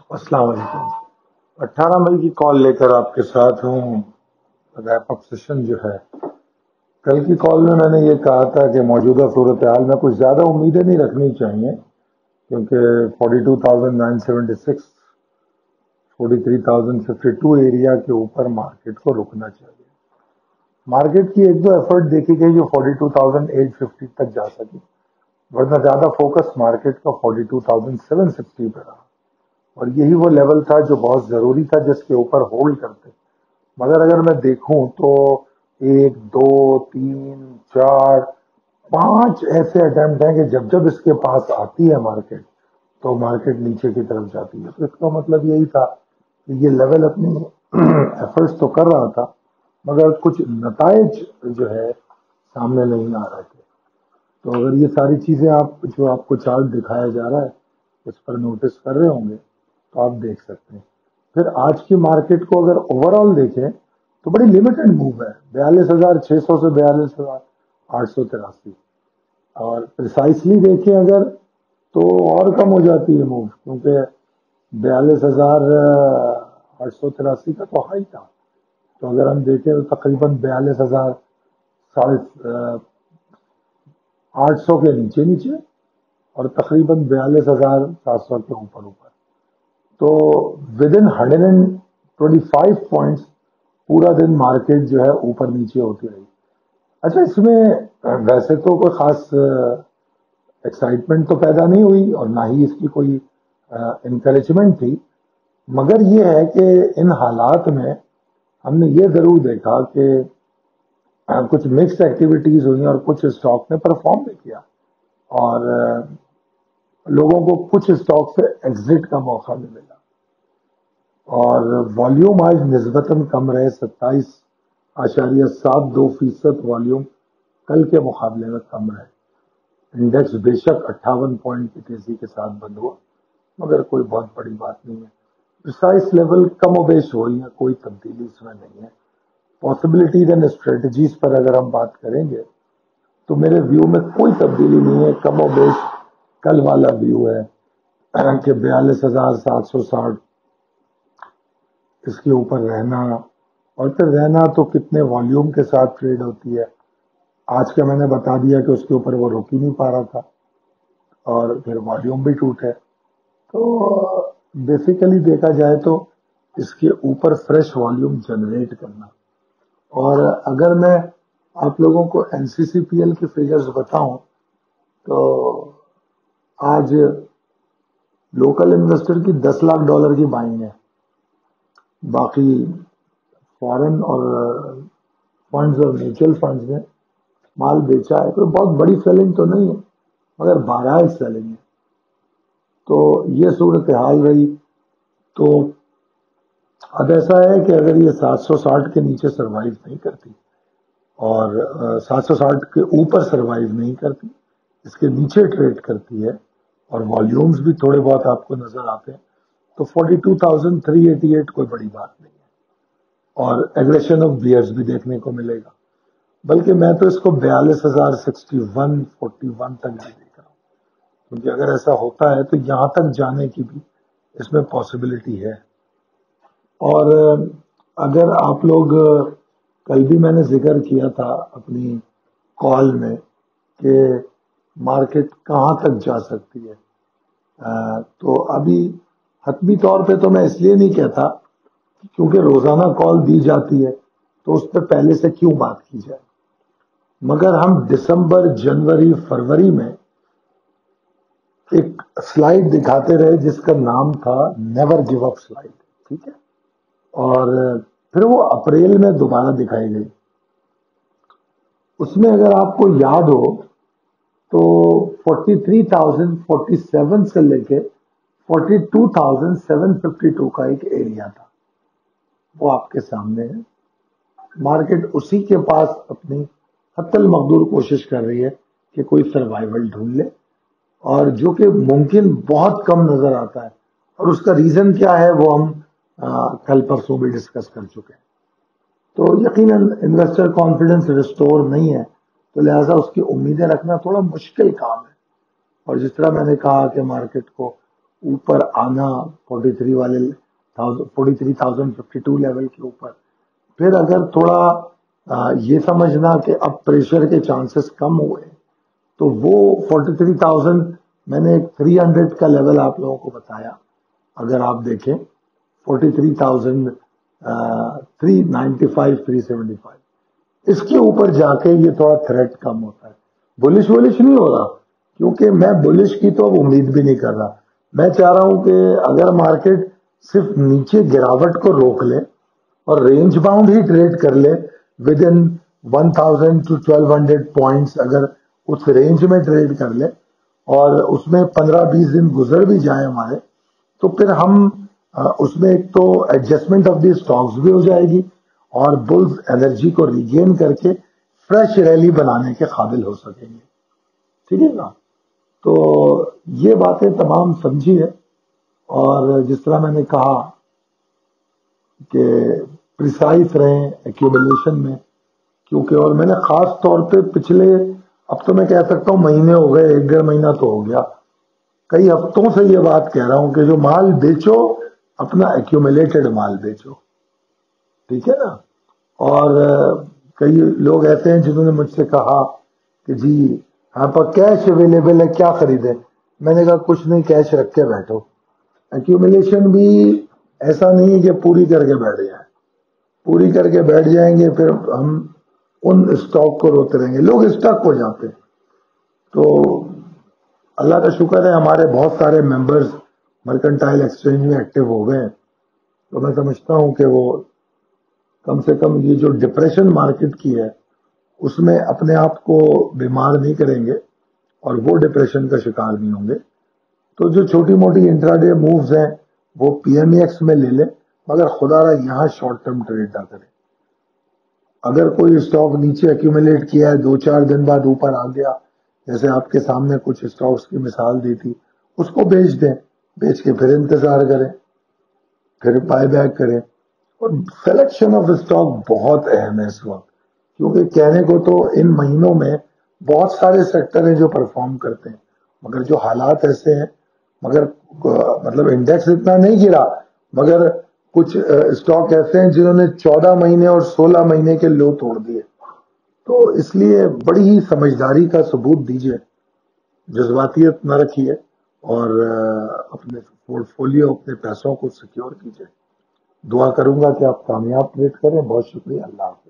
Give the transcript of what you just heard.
السلام علیکم۔ 18 مئی کی کال لے کر آپ کے ساتھ ہوں۔ ریپ اپ سیشن جو ہے، کل کی کال میں میں نے یہ کہا تھا کہ موجودہ صورتحال میں کچھ زیادہ امیدیں نہیں رکھنی چاہیے، کیونکہ 42,976 43,052 ایریا کے اوپر مارکیٹ کو رکنا چاہیے۔ مارکیٹ کی ایک دو ایفرٹ دیکھی گئی جو 42,850 تک جا سکی، ورنہ زیادہ فوکس مارکیٹ کا 42,760 پہ رہا، اور یہی وہ لیول تھا جو بہت ضروری تھا جس کے اوپر ہولڈ کرتے۔ مگر اگر میں دیکھوں تو 1 2 3 4 5 ایسے اٹیمپٹ ہیں کہ جب جب اس کے پاس آتی ہے مارکیٹ تو مارکیٹ نیچے کی طرف جاتی ہے۔ تو اس کا مطلب یہی تھا کہ یہ لیول اپنی ایفرٹس تو کر رہا تھا، مگر کچھ نتائج جو ہے سامنے نہیں آ رہے تھے۔ تو اگر یہ ساری چیزیں جو آپ کو چارٹ دکھایا جا رہا ہے اس پر نوٹس کر رہے ہوں گے تو آپ دیکھ سکتے ہیں۔ پھر آج کی مارکیٹ کو اگر اوور آل دیکھیں تو بڑی لمیٹڈ موو ہے، 42,600 سے 42,883، اور پریسائسلی دیکھیں اگر تو اور کم ہو جاتی ہے موو، کیونکہ 42,883 کا تو ہائی تھا۔ تو اگر ہم دیکھیں تو تقریباً 42,800 کے نیچے نیچے اور تقریباً 42,700 کے اوپر اوپر۔ تو ود ان 125 پوائنٹس پورا دن مارکیٹ جو ہے اوپر نیچے ہوتی رہی۔ اچھا، اس میں ویسے تو کوئی خاص ایکسائٹمنٹ تو پیدا نہیں ہوئی اور نہ ہی اس کی کوئی انکریجمنٹ تھی، مگر یہ ہے کہ ان حالات میں ہم نے یہ ضرور دیکھا کہ کچھ مکسڈ ایکٹیویٹیز ہوئی اور کچھ اسٹاک نے پرفارم بھی کیا، اور لوگوں کو کچھ اسٹاک سے ایگزٹ کا موقع بھی ملا، اور والیوم آج نسبتاً کم رہے، 27.72% والیوم کل کے مقابلے میں کم رہے۔ انڈیکس بے شک 58 پوائنٹ کی تیزی کے ساتھ بند ہوا، مگر کوئی بہت بڑی بات نہیں ہے۔ پریسائز لیول کم و بیش ہوئی ہے، کوئی تبدیلی اس میں نہیں ہے۔ پاسبلٹیز اینڈ اسٹریٹجیز پر اگر ہم بات کریں گے تو میرے ویو میں کوئی تبدیلی نہیں ہے، کم و بیش کل والا ویو ہے کہ 42,760 اس کے اوپر رہنا، اور پھر رہنا تو کتنے والیوم کے ساتھ ٹریڈ ہوتی ہے۔ آج کا میں نے بتا دیا کہ اس کے اوپر وہ روک ہی نہیں پا رہا تھا، اور پھر والیوم بھی ٹوٹے۔ تو بیسیکلی دیکھا جائے تو اس کے اوپر فریش والیوم جنریٹ کرنا، اور اگر میں آپ لوگوں کو N C C P L کے فیگرز بتاؤں تو آج لوکل انویسٹر کی $10 لاکھ کی بائنگ ہے، باقی فورن اور فنڈز اور میوچل فنڈز نے مال بیچا ہے۔ کوئی بہت بڑی سیلنگ تو نہیں ہے، مگر بہرحال سیلنگ ہے۔ تو یہ صورتحال رہی۔ تو اب ایسا ہے کہ اگر یہ 760 کے نیچے سروائیو نہیں کرتی اور 760 کے اوپر سروائیو نہیں کرتی، اس کے نیچے ٹریڈ کرتی ہے اور والیومز بھی تھوڑے بہت آپ کو نظر آتے ہیں، تو 42,388 کوئی بڑی بات نہیں ہے، اور ایگریشن آف بیئرز بھی دیکھنے کو ملے گا۔ بلکہ میں تو اس کو 42,061 تک بھی دیکھ رہا ہوں، کیونکہ اگر ایسا ہوتا ہے تو یہاں تک جانے کی بھی اس میں پاسبلٹی ہے۔ اور اگر آپ لوگ، کل بھی میں نے ذکر کیا تھا اپنی کال میں کہ مارکیٹ کہاں تک جا سکتی ہے، تو ابھی حتمی طور پہ تو میں اس لیے نہیں کہتا کیونکہ روزانہ کال دی جاتی ہے تو اس پہ پہلے سے کیوں بات کی جائے، مگر ہم دسمبر، جنوری، فروری میں ایک سلائیڈ دکھاتے رہے جس کا نام تھا نیور گیو اپ سلائیڈ، ٹھیک ہے، اور پھر وہ اپریل میں دوبارہ دکھائی گئی۔ اس میں اگر آپ کو یاد ہو تو 43,047 سے لے کے 42,752 کا ایک ایریا تھا، وہ آپ کے سامنے ہے۔ مارکیٹ اسی کے پاس اپنی حتی المقدور کوشش کر رہی ہے کہ کوئی سروائیول ڈھونڈ لے، اور جو کہ ممکن بہت کم نظر آتا ہے، اور اس کا ریزن کیا ہے وہ ہم کل پرسوں بھی ڈسکس کر چکے ہیں۔ تو یقیناً انویسٹر کانفیڈنس ریسٹور نہیں ہے، تو لہٰذا اس کی امیدیں رکھنا تھوڑا مشکل کام ہے، اور جس طرح میں نے کہا کہ مارکیٹ کو اوپر آنا 43 والے 43,052 لیول کے اوپر. پھر اگر تھوڑا یہ سمجھنا کہ اب پریشر کے چانسز کم ہوئے تو وہ 43,000 میں نے 300 کا لیول آپ لوگوں کو بتایا. اگر آپ دیکھیں 43,000 395 375 اس کے اوپر جا کے یہ تھوڑا تھریٹ کم ہوتا ہے. بلش نہیں ہو رہا کیونکہ میں بلش کی تو اب امید بھی نہیں کر رہا. میں چاہ رہا ہوں کہ اگر مارکیٹ صرف نیچے گراوٹ کو روک لے اور رینج باؤنڈ ہی ٹریڈ کر لے ود ان 1000 to 1200 پوائنٹس, اگر اس رینج میں ٹریڈ کر لے اور اس میں 15-20 دن گزر بھی جائیں ہمارے, تو پھر ہم اس میں ایک تو ایڈجسٹمنٹ آف دی سٹاکس بھی ہو جائے گی اور بلز انرجی کو ریگین کر کے فریش ریلی بنانے کے قابل ہو سکیں گے. ٹھیک ہے نا؟ تو یہ باتیں تمام سمجھی ہے. اور جس طرح میں نے کہا کہ پریسائز رہیں ایکومولیشن میں, کیونکہ اور میں نے خاص طور پہ پچھلے, اب تو میں کہہ سکتا ہوں مہینے ہو گئے, 1-1.5 مہینہ تو ہو گیا, کئی ہفتوں سے یہ بات کہہ رہا ہوں کہ جو مال بیچو اپنا ایکومولیٹڈ مال بیچو. ٹھیک ہے نا؟ اور کئی لوگ ایسے ہیں جنہوں نے مجھ سے کہا کہ جی ہاں پر کیش اویلیبل ہے کیا خریدیں. میں نے کہا کچھ نہیں, کیش رکھ کے بیٹھو. ایکومولیشن بھی ایسا نہیں ہے کہ پوری کر کے بیٹھ جائیں. پوری کر کے بیٹھ جائیں گے پھر ہم ان اسٹاک کو روتے رہیں گے, لوگ اسٹک ہو جاتے ہیں. تو اللہ کا شکر ہے ہمارے بہت سارے ممبرز مرکنٹائل ایکسچینج میں ایکٹیو ہو گئے ہیں. تو میں سمجھتا ہوں کہ وہ کم سے کم یہ جو ڈپریشن مارکیٹ کی ہے اس میں اپنے آپ کو بیمار نہیں کریں گے اور وہ ڈپریشن کا شکار نہیں ہوں گے. تو جو چھوٹی موٹی انٹراڈے مووز ہیں وہ پی ایم ای ایکس میں لے لیں, مگر خدا را یہاں شارٹ ٹرم ٹریڈ نہ کریں. اگر کوئی اسٹاک نیچے ایکومولیٹ کیا ہے 2-4 دن بعد اوپر آ گیا, جیسے آپ کے سامنے کچھ اسٹاکس کی مثال دی تھی, اس کو بیچ دیں, بیچ کے پھر انتظار کریں, پھر بائی بیک کریں. اور سلیکشن آف اسٹاک بہت اہم ہے اس وقت, کیونکہ کہنے کو تو ان مہینوں میں بہت سارے سیکٹر ہیں جو پرفارم کرتے ہیں, مگر جو حالات ایسے ہیں, مگر مطلب انڈیکس اتنا نہیں گرا, مگر کچھ اسٹاک ایسے ہیں جنہوں نے 14 مہینے اور 16 مہینے کے لو توڑ دیے. تو اس لیے بڑی ہی سمجھداری کا ثبوت دیجیے, جذباتیت نہ رکھیے اور اپنے پورٹ فولیو اپنے پیسوں کو سیکیور کیجیے. دعا کروں گا کہ آپ کامیاب ٹریڈ کریں. بہت شکریہ. اللہ حافظ.